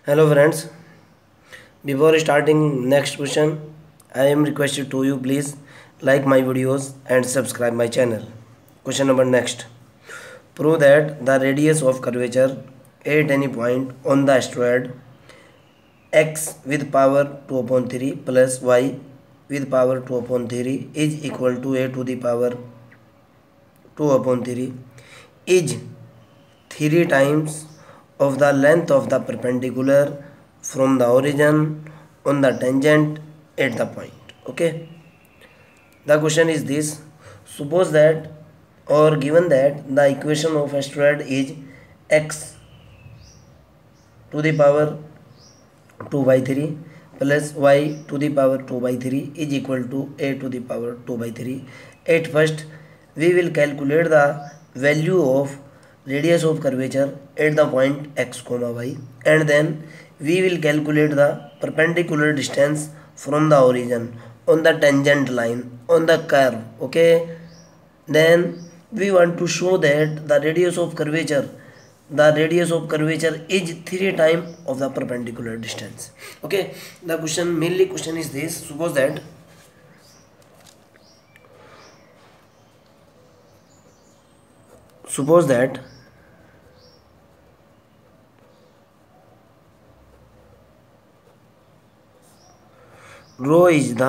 Hello friends, before starting next question, I am requested to you please like my videos and subscribe my channel. Question number next. Prove that the radius of curvature at any point on the asteroid x with power 2 upon 3 plus y with power 2 upon 3 is equal to a to the power 2 upon 3 is 3 times of the length of the perpendicular from the origin on the tangent at the point. Okay, the question is this: suppose that or given that the equation of asteroid is x to the power 2 by 3 plus y to the power 2 by 3 is equal to a to the power 2 by 3. At first we will calculate the value of radius of curvature at the point x comma y, and then we will calculate the perpendicular distance from the origin on the tangent line on the curve. Okay, then we want to show that the radius of curvature is 3 times of the perpendicular distance. Okay, the mainly question is this: suppose that rho is the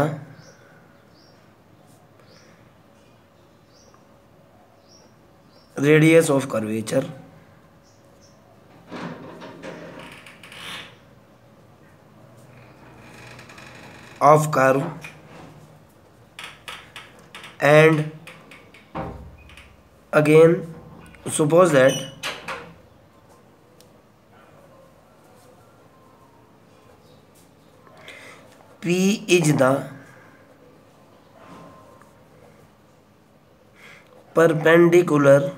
radius of curvature of curve, and again suppose that P is the perpendicular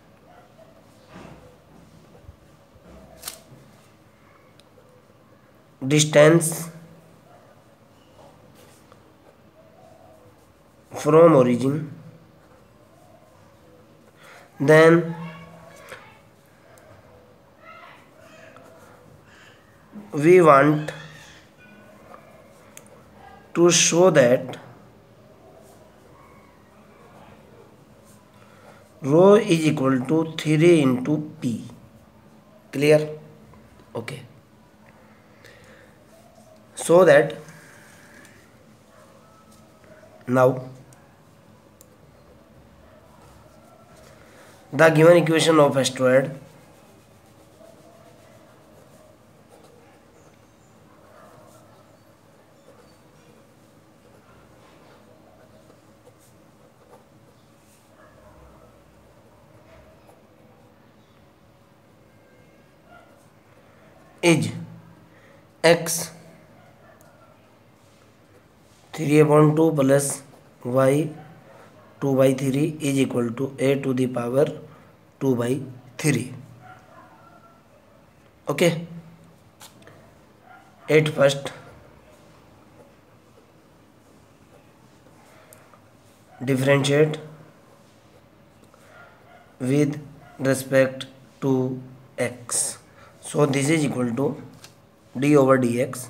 distance from origin, then we want to show that rho is equal to 3 into P. Clear? Okay. So that now the given equation of asteroid is x 3 upon 2 plus y 2 by 3 is equal to a to the power 2 by 3. Okay, at first differentiate with respect to x. So this is equal to d over dx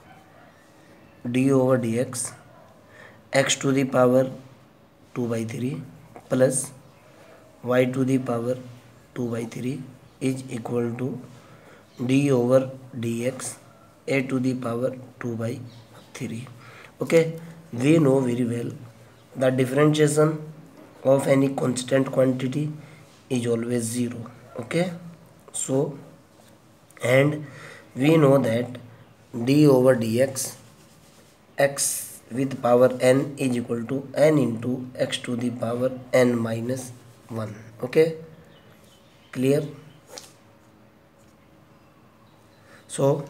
x to the power 2 by 3 plus y to the power 2 by 3 is equal to d over dx a to the power 2 by 3. Okay, we know very well the differentiation of any constant quantity is always 0. Okay, so and we know that d over dx x with power n is equal to n into x to the power n minus 1. Okay, clear? So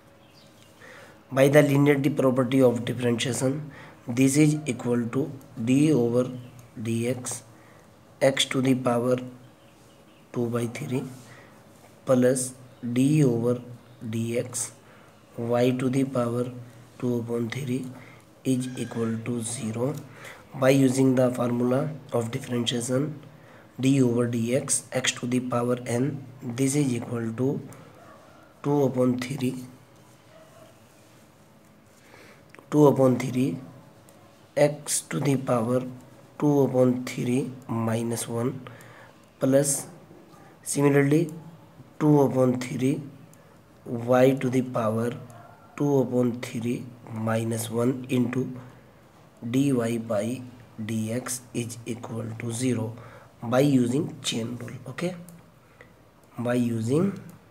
by the linearity property of differentiation, this is equal to d over dx x to the power 2 by 3 plus d over dx y to the power 2 upon 3 is equal to 0. By using the formula of differentiation d over dx x to the power n, this is equal to 2/3 x to the power 2/3 minus 1 plus similarly 2/3 y to the power 2/3 minus 1 into dy by dx is equal to 0 by using chain rule. Okay, by using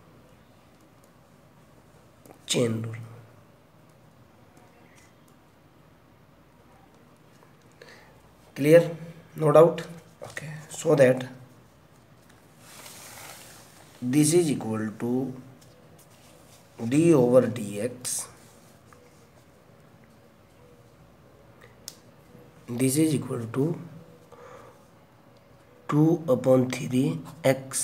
chain rule. Clear? No doubt? Okay, so that this is equal to d over dx. This is equal to 2/3 x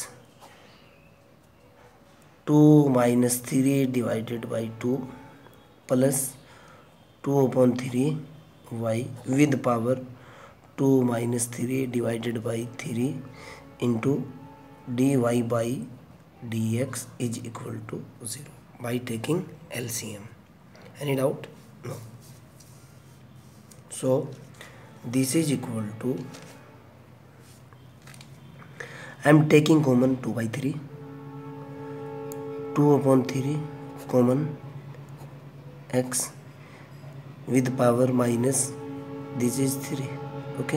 2 minus 3 divided by 2 plus 2/3 y with power 2 minus 3 divided by 3 into dy by dx is equal to 0 by taking LCM. Any doubt? No. So this is equal to, I am taking common 2/3, 2/3 common x with power minus, this is 3. Okay,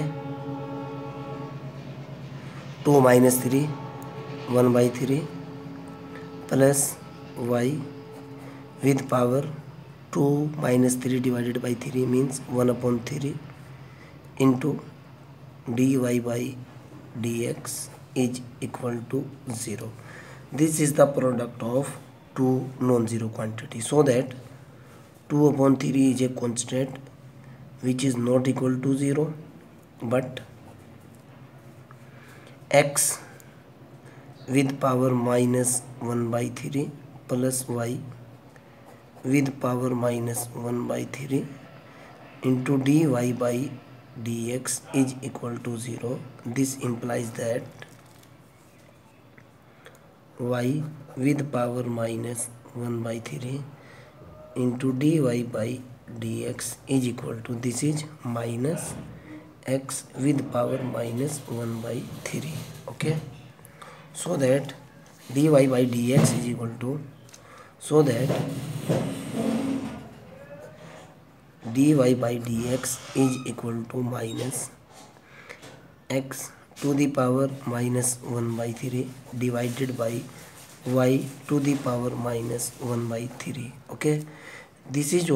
2 minus 3 1/3 plus y with power 2 minus 3 divided by 3 means 1/3 into dy by dx is equal to 0. This is the product of two non-zero quantity, so that 2/3 is a constant which is not equal to 0, but x with power minus 1/3 plus y with power minus 1/3 into dy by dx is equal to 0. This implies that y with power minus 1/3 into dy by dx is equal to, this is minus x with power minus 1/3. Okay, so that dy by dx is equal to, so that dy by dx is equal to minus x to the power minus 1/3 divided by y to the power minus 1/3. Okay, this is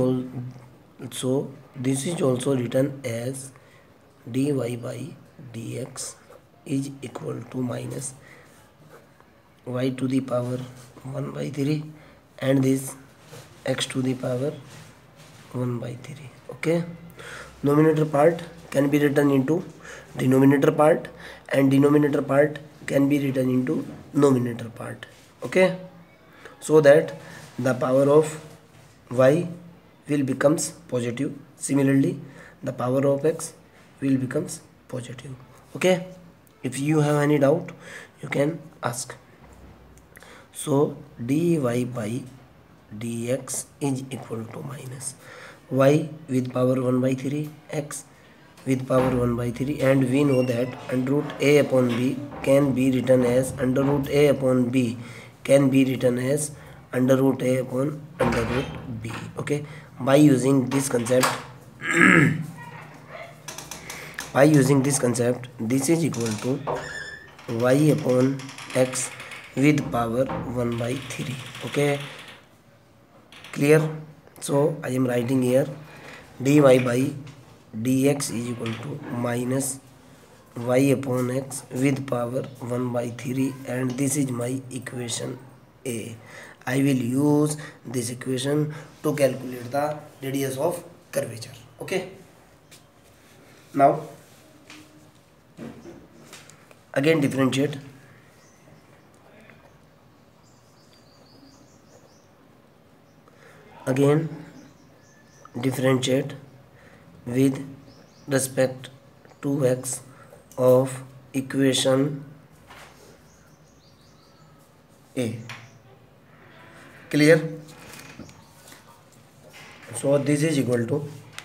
also written as dy by dx is equal to minus y to the power 1/3 and this x to the power 1/3. Okay, numerator part can be written into denominator part and denominator part can be written into numerator part. Okay, so that the power of y will becomes positive. Similarly, the power of x will becomes positive. Okay, if you have any doubt you can ask. So dy by dx is equal to minus y with power 1/3 x with power 1/3, and we know that under root a upon b can be written as under root a upon b can be written as under root a upon under root b. Okay, by using this concept by using this concept, this is equal to y upon x with power 1/3. Okay, clear? So I am writing here dy by dx is equal to minus y upon x with power 1/3, and this is my equation A. I will use this equation to calculate the radius of curvature. Okay, now again differentiate. Again differentiate with respect to x of equation A. Clear? So this is equal to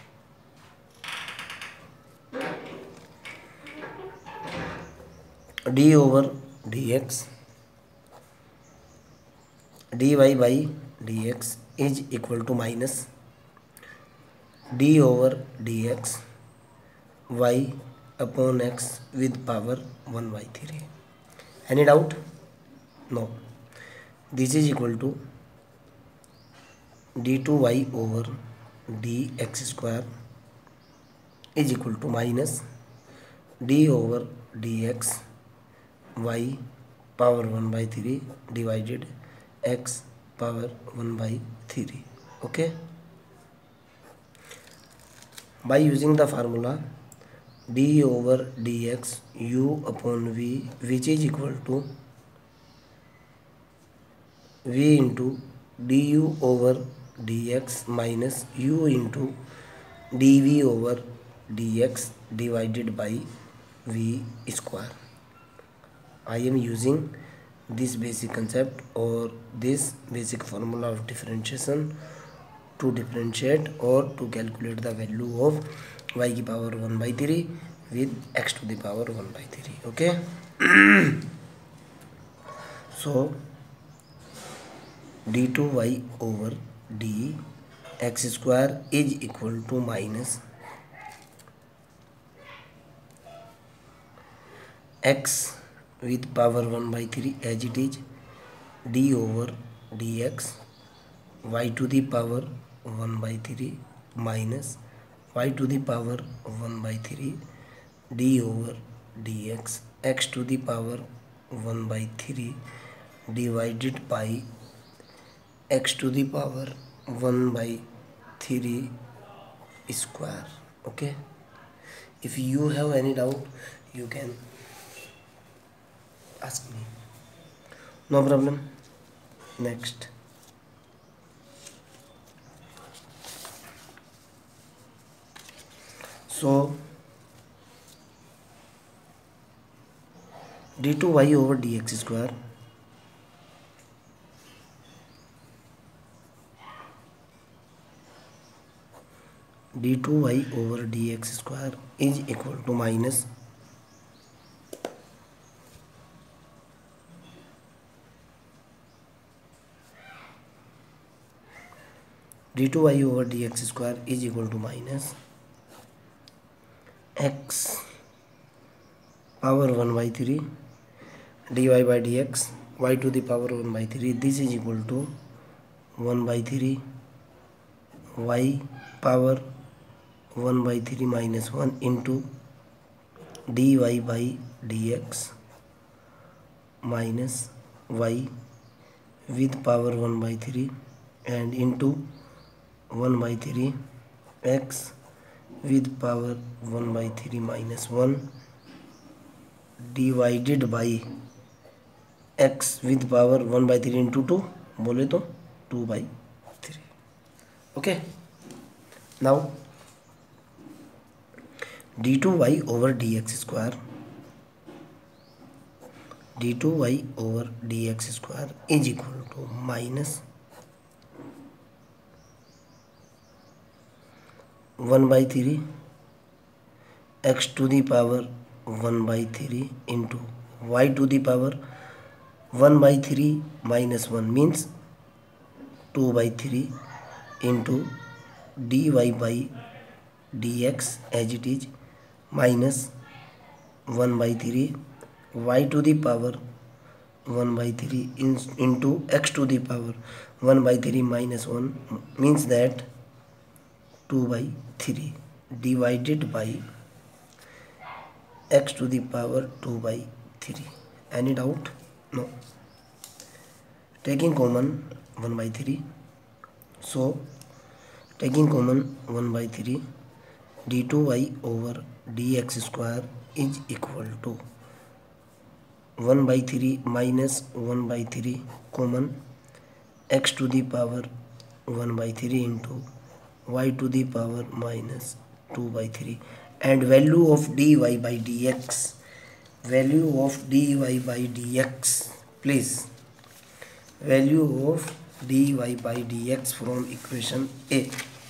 d over dx dy by dx is equal to minus d over dx y upon x with power 1 by 3. Any doubt? No. This is equal to d2y over dx square is equal to minus d over dx y power 1 by 3 divided x power 1 by 3. Okay. By using the formula d over dx u upon v, which is equal to v into du over dx minus u into dv over dx divided by v square. I am using this basic concept or this basic formula of differentiation to differentiate or to calculate the value of y की power 1 by 3 with x to the power 1 by 3. Okay. So d2y over dx square is equal to minus x with power 1 by 3 as it is d over dx y to the power 1 by 3 minus y to the power 1 by 3 d over dx x to the power 1 by 3 divided by x to the power 1 by 3 square. Okay. If you have any doubt, you can ask me. No problem. Next. So d2y over dx square d2y over dx square is equal to minus d2y over dx square is equal to minus x power 1 by 3 dy by dx y to the power 1 by 3. This is equal to 1 by 3 y power 1 by 3 minus 1 into dy by dx minus y with power 1 by 3 and into 1 by 3 x with power 1 by 3 minus 1 divided by x with power 1 by 3 into 2 बोले तो 2 by 3. Okay. Now d2y over dx square is equal to minus 1 by 3 x to the power 1 by 3 into y to the power 1 by 3 minus 1 means 2 by 3 into dy by dx as it is minus 1 by 3 y to the power 1 by 3 into x to the power 1 by 3 minus 1 means that 2 by 3 divided by x to the power 2 by 3. Any doubt? No. Taking common 1 by 3. So taking common 1 by 3 d2y over dx square is equal to 1 by 3 minus 1 by 3 common x to the power 1 by 3 into y to the power minus 2 by 3 and value of dy by dx please value of dy by dx from equation A.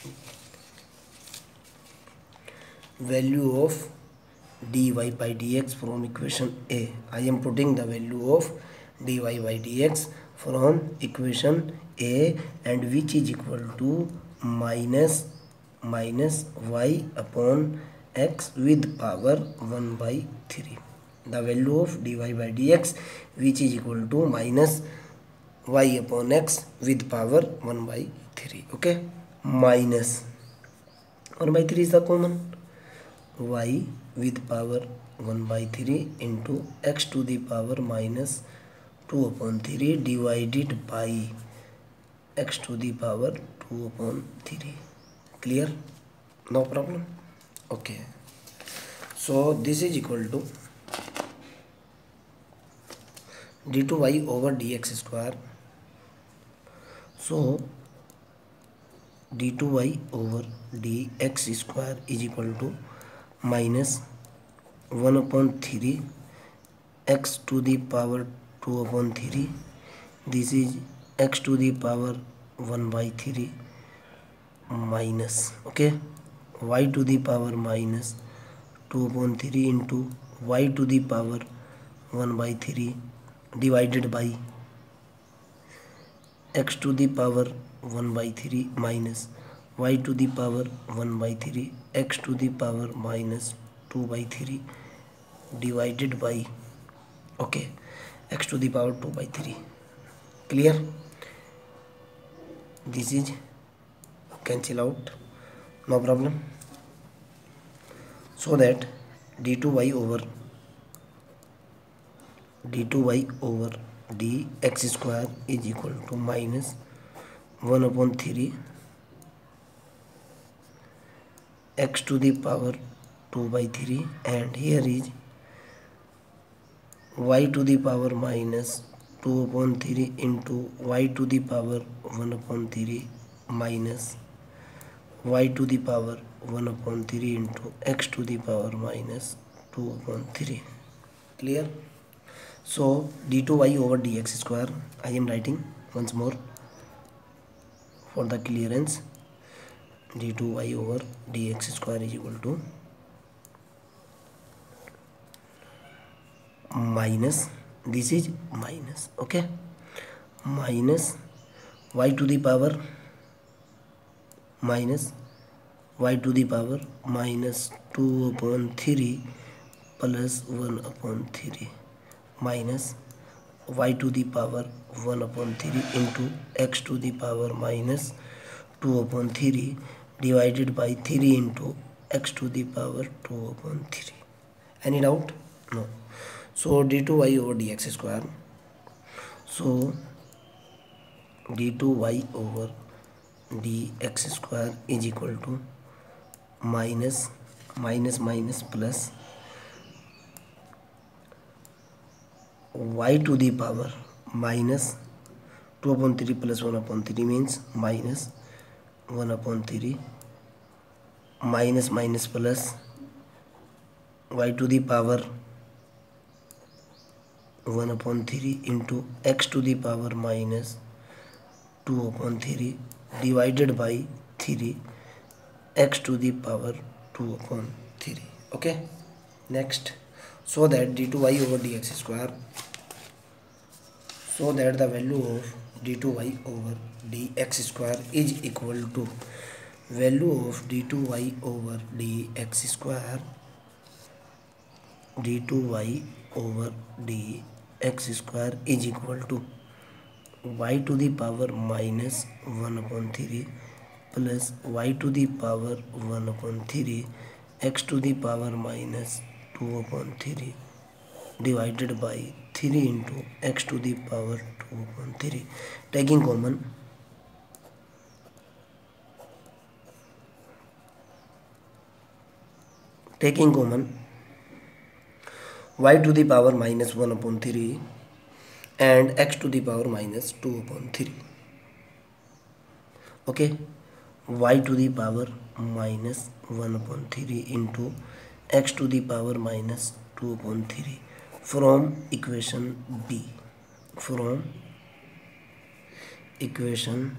Value of dy by dx from equation A. I am putting the value of dy by dx from equation A, and which is equal to minus y upon x with power 1 by 3. The value of dy by dx which is equal to minus y upon x with power 1 by 3. Okay, minus 1 by 3 is the common. Y with power 1 by 3 into x to the power minus 2 upon 3 divided by x to the power 2 upon 3. Clear? No problem? Okay. So this is equal to d2y over dx square. So d2y over dx square is equal to minus 1 upon 3 x to the power 2 upon 3. This is x to the power 1 by 3 minus, okay, y to the power minus 2 upon 3 into y to the power 1 by 3 divided by x to the power 1 by 3 minus y to the power 1 by 3 x to the power minus 2 by 3 divided by, okay, x to the power 2 by 3. Clear? This is cancel out, no problem. So that d2y over dx square is equal to minus 1 upon 3 x to the power 2 by 3, and here is y to the power minus 2 upon 3 into y to the power 1 upon 3 minus y to the power 1 upon 3 into x to the power minus 2 upon 3. Clear? So d2y over dx square, I am writing once more for the clearance. d2y over dx square is equal to minus, this is minus, okay, minus y to the power minus 2 upon 3 plus 1 upon 3 minus y to the power 1 upon 3 into x to the power minus 2 upon 3 divided by 3 into x to the power 2 upon 3. Any doubt? No. So d2y over dx square. So d2y over dx square is equal to minus plus y to the power minus 2 upon 3 plus 1 upon 3 means minus 1 upon 3 minus plus y to the power 1 upon 3 into x to the power minus 2 upon 3 divided by 3 x to the power 2 upon 3. Okay, next. So that d2y over dx square, so that the value of d2y over dx square is equal to value of d2y over dx square, d2y over dx square is equal to y to the power minus 1 upon 3 plus y to the power 1 upon 3 x to the power minus 2 upon 3 divided by 3 into x to the power 2 upon 3. Taking common, y to the power minus 1 upon 3 and x to the power minus 2 upon 3. Okay, y to the power minus 1 upon 3 into x to the power minus 2 upon 3 from equation B. From equation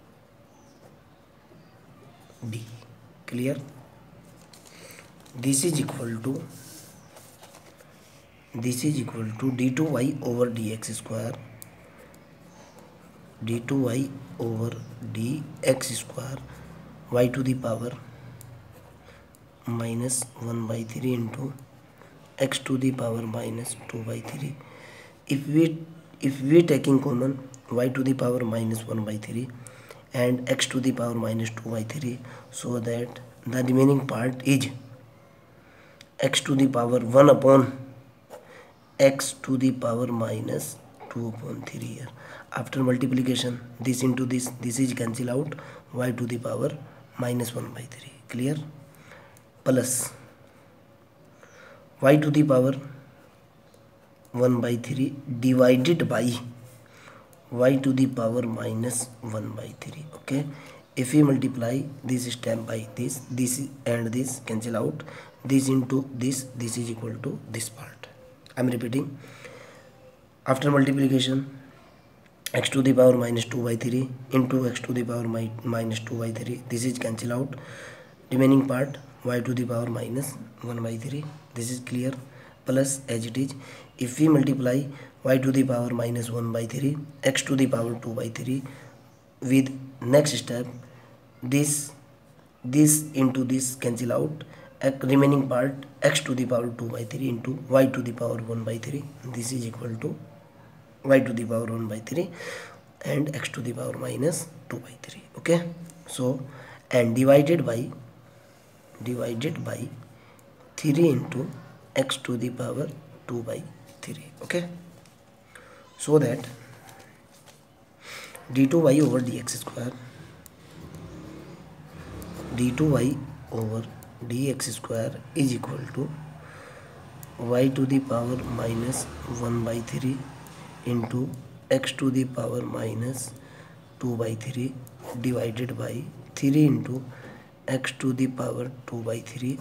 D. Clear? This is equal to d2y over dx square, d2y over dx square, y to the power minus 1 by 3 into x to the power minus 2 by 3. If we taking common y to the power minus 1 by 3 and x to the power minus 2 by 3, so that the remaining part is x to the power 1 upon x to the power minus 2 upon 3 here. After multiplication, this into this is cancel out, y to the power minus 1 by 3. Clear? Plus y to the power 1 by 3 divided by y to the power minus 1 by 3. Okay, if we multiply this step by this and this cancel out, this into this is equal to this part. I am repeating. After multiplication, x to the power minus 2 by 3 into x to the power minus 2 by 3, this is cancel out, remaining part y to the power minus 1 by 3. This is clear. Plus as it is, if we multiply y to the power minus 1 by 3 x to the power 2 by 3 with next step, this into this cancel out, remaining part x to the power 2 by 3 into y to the power 1 by 3, this is equal to y to the power 1 by 3 and x to the power minus 2 by 3. Okay, so and divided by 3 into x to the power 2 by 3. Okay, so that d2y over dx square, d2y over dx square is equal to y to the power minus 1 by 3 into x to the power minus 2 by 3 divided by 3 into x to the power 2 by 3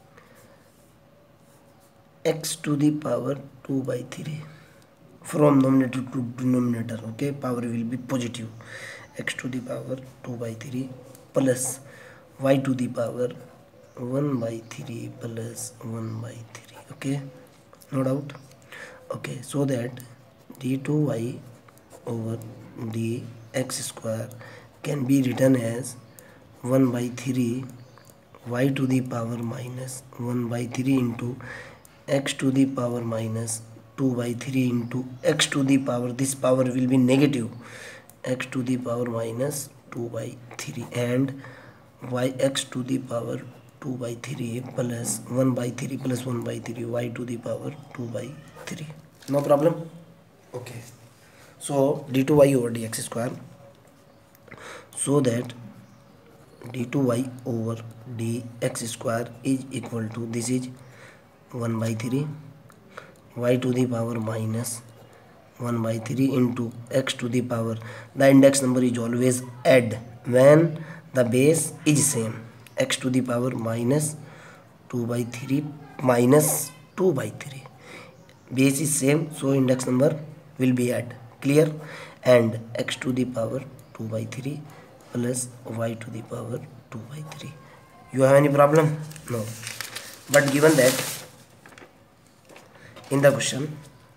x to the power 2 by 3 from numerator to denominator. Okay, power will be positive, x to the power 2 by 3 plus y to the power 1 by 3 plus 1 by 3. Okay, no doubt. Okay, so that d2y over dx square can be written as 1 by 3 y to the power minus 1 by 3 into x to the power minus 2 by 3 into x to the power, this power will be negative, x to the power minus 2 by 3 and yx to the power 2 by 3 plus 1 by 3 plus 1 by 3 y to the power 2 by 3. No problem. Okay, so d2y over dx square, so that d2y over dx square is equal to, this is 1 by 3 y to the power minus 1 by 3 into x to the power, the index number is always add when the base is same, x to the power minus 2 by 3 minus 2 by 3, base is same, so index number will be add. Clear? And x to the power 2 by 3 plus y to the power 2 by 3. You have any problem? No. But given that in the question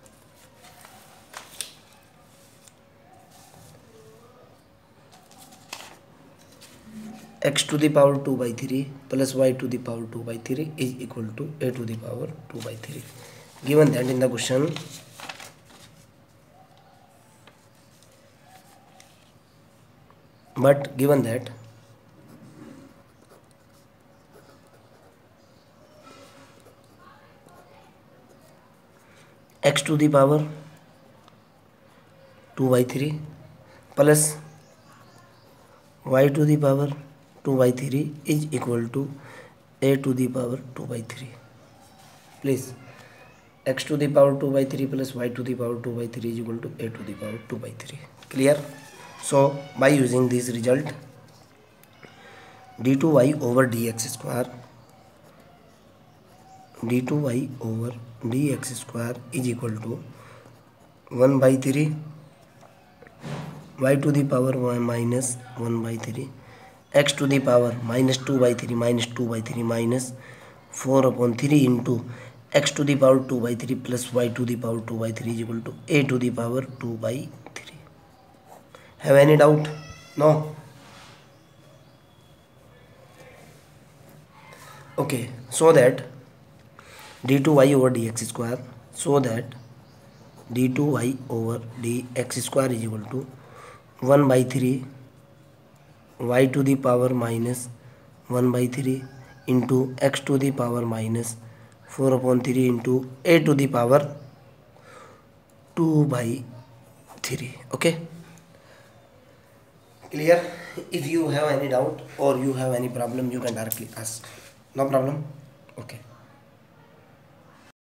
x to the power 2 by 3 plus y to the power 2 by 3 is equal to a to the power 2 by 3. Given that in the question, but given that x to the power 2 by 3 plus y to the power 2 by 3 is equal to a to the power 2 by 3. Please, x to the power 2 by 3 plus y to the power 2 by 3 is equal to a to the power 2 by 3. Clear? So by using this result, d2y over dx square, d2y over dx square is equal to 1 by 3 y to the power minus 1 by 3, x to the power minus 2 by 3 minus 2 by 3 minus 4 upon 3 into x to the power 2 by 3 plus y to the power 2 by 3 is equal to a to the power 2 by 3. Have any doubt? No? Okay, so that d2y over dx square, so that d2y over dx square is equal to 1 by 3 y to the power minus 1 by 3 into x to the power minus 4 upon 3 into a to the power 2 by 3. Okay, clear? If you have any doubt or you have any problem, you can directly ask. No problem. Okay.